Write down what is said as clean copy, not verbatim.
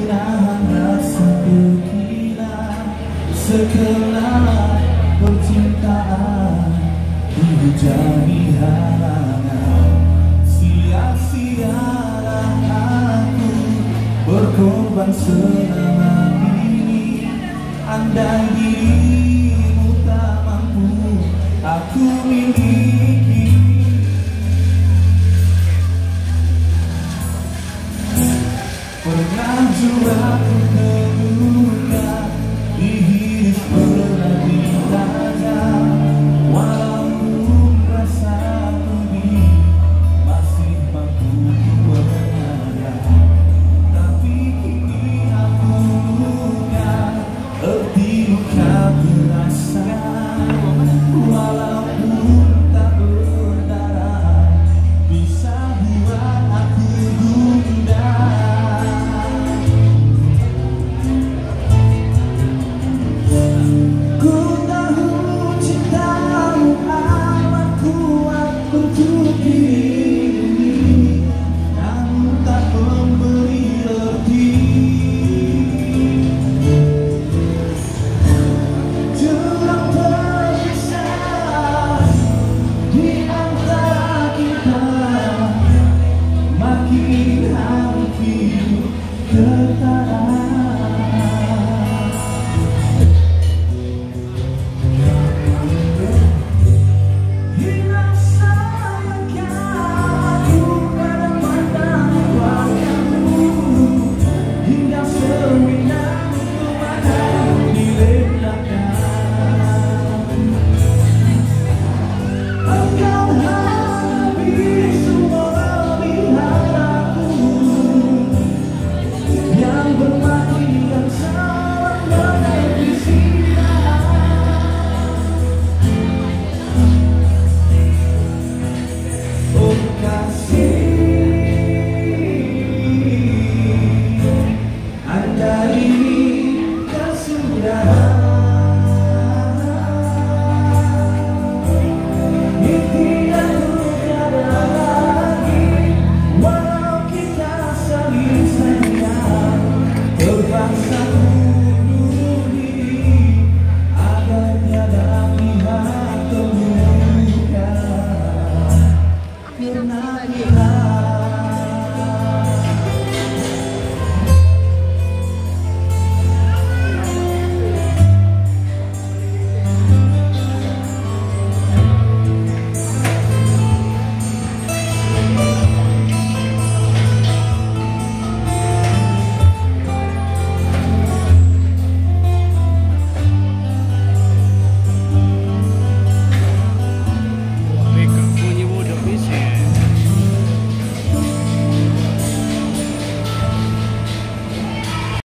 menahan rasa terkira sekelar percintaan hidup jadi halangan. Sia-sialah aku berkorban selama ini. Andai dirimu tak mampu aku miliki. Pernah juga ku terluka di hidup pernah ditanya, walaupun rasa pedih masih mampu ku penayang. Tapi kini aku punya erti luka terasa, walaupun tak berdarah bisa buat aku gundah. Terpaksa